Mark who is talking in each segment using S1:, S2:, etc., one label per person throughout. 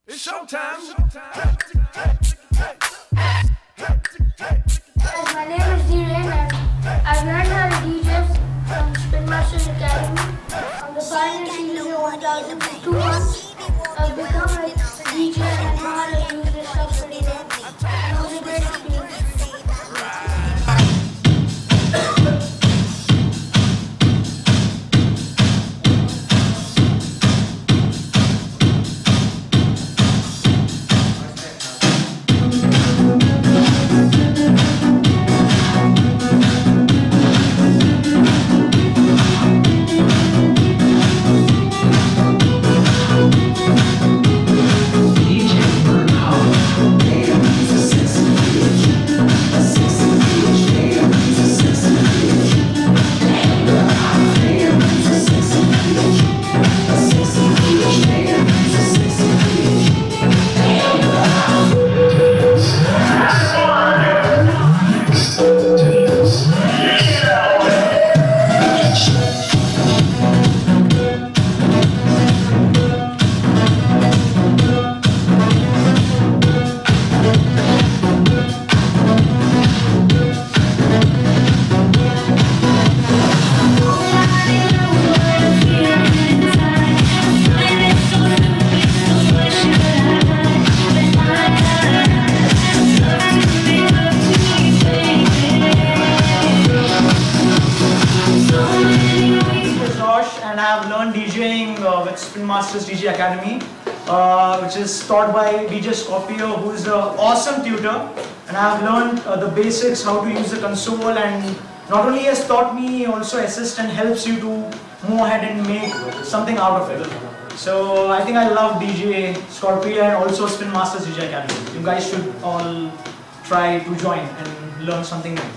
S1: It's showtime.
S2: My name is Djing and I've learned how to DJ from Spinmasters Academy. On the pioneer season 1000 for 2 months, I've become a DJ and know how to use this stuff pretty well. And it was a great experience.
S3: And I have learned DJing with Spinmasters DJ Academy, which is taught by Dj Scorpio, who is an awesome tutor. And I have learned the basics, how to use the console, and not only has taught me, he also assists and helps you to move ahead and make something out of it. So I think I love DJ Scorpio and also Spinmasters DJ Academy. You guys should all try to join and learn something new.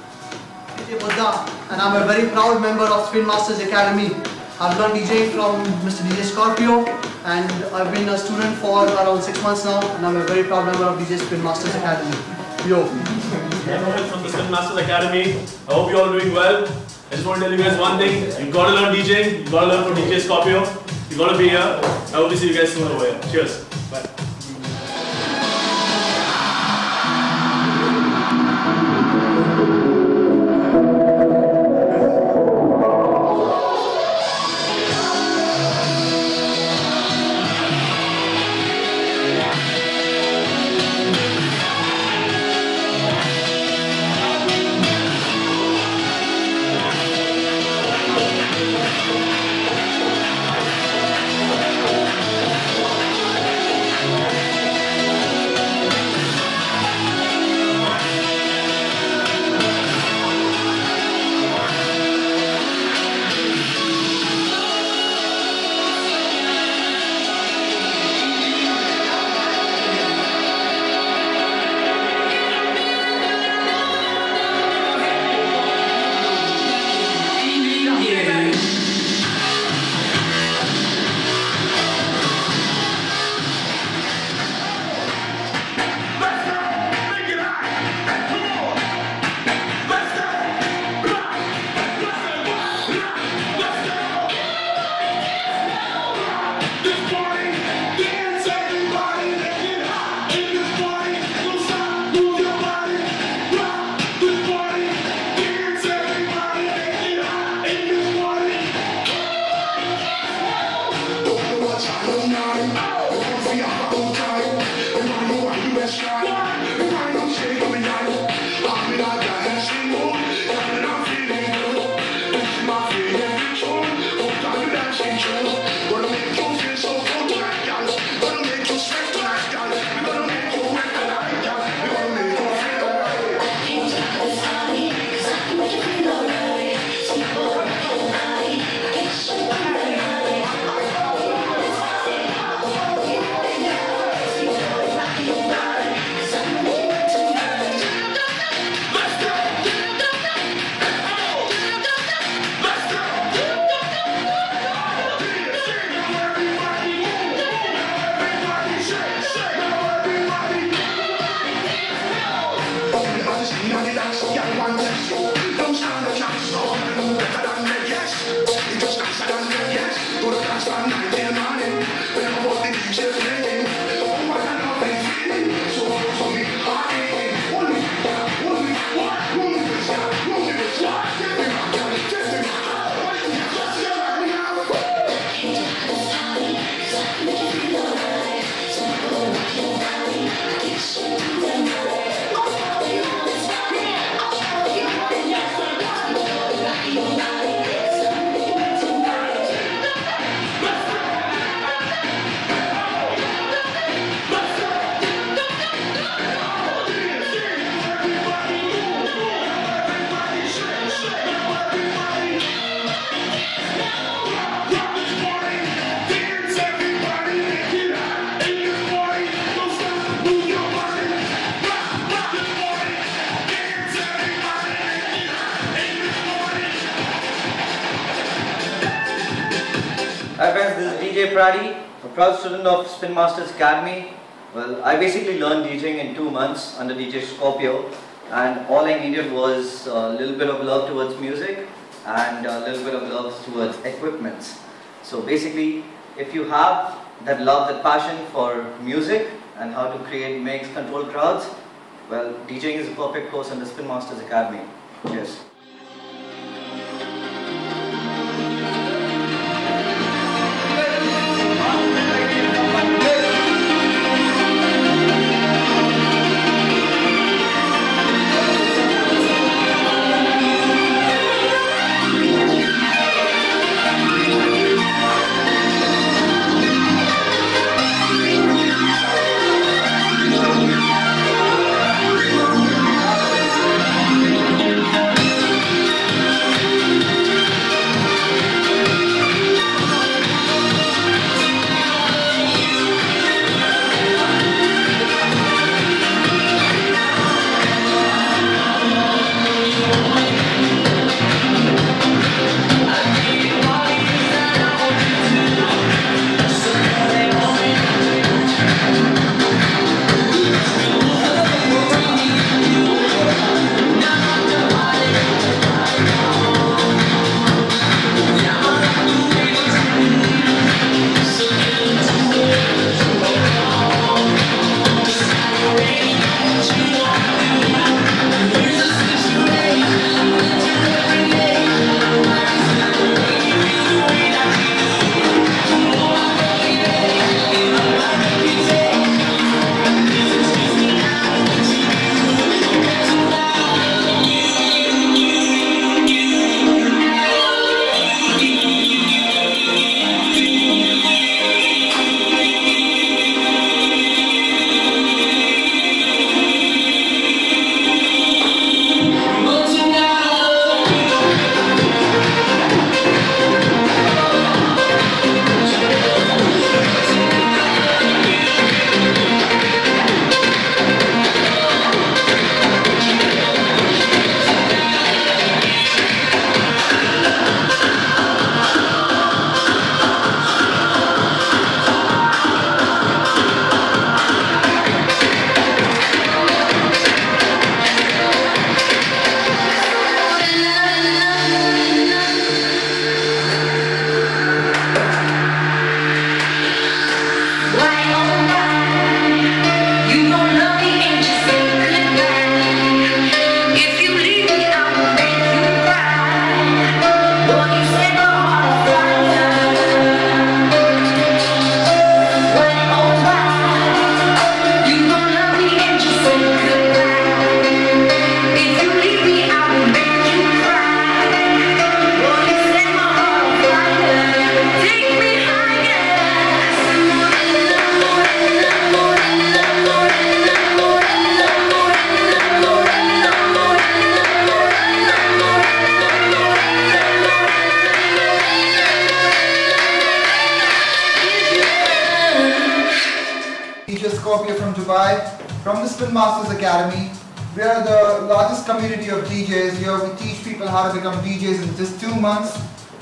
S4: And I'm a very proud member of Spinmasters Academy. I've learned DJing from Mr. DJ Scorpio and I've been a student for around 6 months now, and I'm a very proud member of DJ Spinmasters Academy. Yo!
S5: From the Spinmasters Academy. I hope you're all doing well. I just want to tell you guys one thing. You've got to learn DJing. You've got to learn from DJ Scorpio. You've got to be here. I hope to see you guys soon over here. Cheers. Bye.
S1: DJ Praddy, a proud student of Spinmasters Academy. Well, I basically learned DJing in 2 months under DJ Scorpio, and all I needed was a little bit of love towards music and a little bit of love towards equipment. So basically, if you have that love, that passion for music and how to create, mix, control crowds, well, DJing is a perfect course under Spinmasters Academy. Cheers.
S6: Dj Scorpio from Dubai, from the Spinmasters Academy. We are the largest community of DJs here. We teach people how to become DJs in just 2 months.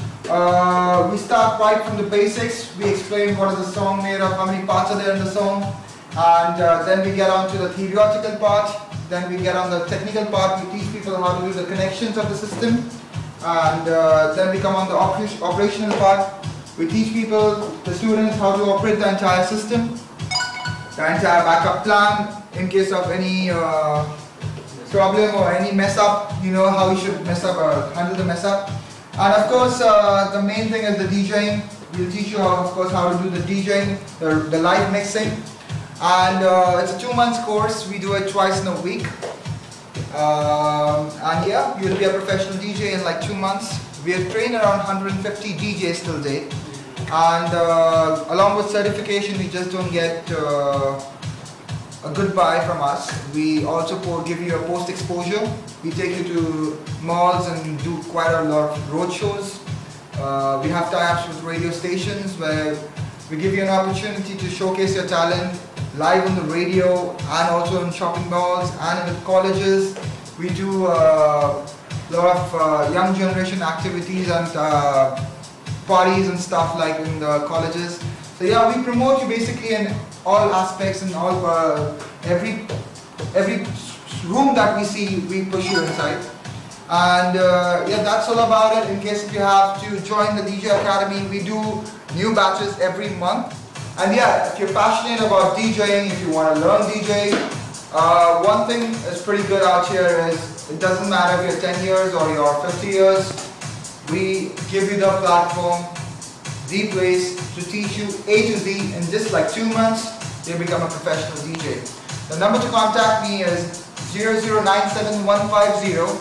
S6: We start right from the basics. We explain what is the song made of, how many parts are there in the song, and then we get on to the theoretical part. Then we get on the technical part. We teach people how to do the connections of the system, and then we come on the operational part. We teach people, the students, how to operate the entire system, the entire backup plan in case of any problem or any mess up. You know how you should mess up or handle the mess up. And of course, the main thing is the DJing. We'll teach you, of course, how to do the DJing, the live mixing. And it's a 2 months course. We do it twice in a week. And yeah, you'll be a professional DJ in like 2 months. We have trained around 150 DJs till date. And along with certification, we just don't get a goodbye from us. We also give you a post exposure. We take you to malls and do quite a lot of road shows. We have tie-ups with radio stations where we give you an opportunity to showcase your talent live on the radio and also in shopping malls and with colleges. We do a lot of young generation activities and parties and stuff like in the colleges. So yeah, we promote you basically in all aspects and all every room that we see, we push you inside. And yeah, that's all about it. In case if you have to join the DJ Academy, we do new batches every month. And yeah, if you're passionate about DJing, if you want to learn DJ, one thing is pretty good out here is it doesn't matter if you're 10 years or you're 50 years, we give you the platform, the place to teach you A to Z in just like 2 months, you'll become a professional DJ. The number to contact me is 0097150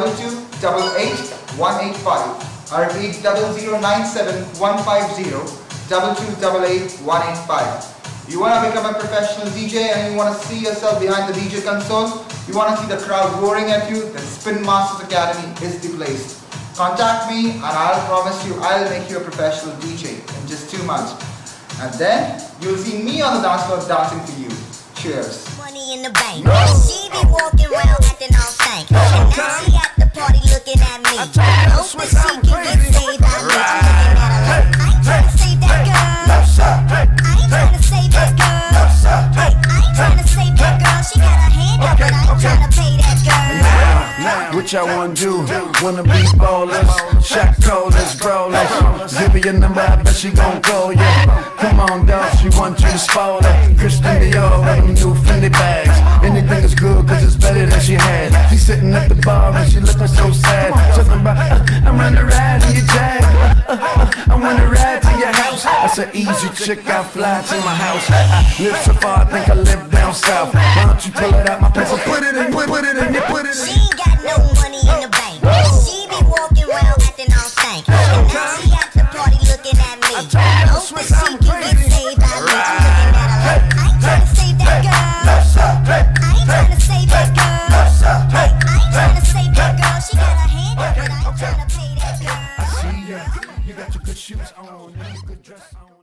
S6: 2288185. I repeat, 0097150 2288185. You want to become a professional DJ and you want to see yourself behind the DJ console, you want to see the crowd roaring at you, then Spinmasters Academy is the place. Contact me and I'll promise you I'll make you a professional DJ in just 2 months. And then you'll see me on the dance floor dancing for you. Cheers.
S7: Money in the bank. She be walking around acting all stank. And now she at the party looking at me. Hope that she can get saved by me. Looking at her like, I ain't trying to save that girl. I ain't trying to save that girl. I ain't trying to save that girl. She got her hand up, but I ain't trying to pay that girl.
S8: What y'all wanna do? Wanna be ballers, shot callers, brawlers. Give her your number, I bet she gon' call ya. Come on, dog, she want you to spoil her. Christian Dior with them new Fendi bags. Anything is good, cause it's better than she had. She's sitting at the bar and she looking so sad. Talking about, I wanna ride in your Jag. I wanna ride to your house. That's an easy chick, I fly to my house. I live so far, I think I live down south. Why don't you pull it out my pants and put it in, put it in, put it in.
S7: She ain't got no money in the bank. She be walking around acting all stank. And now she at the party looking at me. Hope that she can get saved by me. Looking at her like, I ain't trying to save that girl. I ain't trying to save that girl. I ain't trying to save that girl. She got her hand up, but I ain't trying to pay that girl.
S8: I see ya. You got your good shoes on, and your good dress on.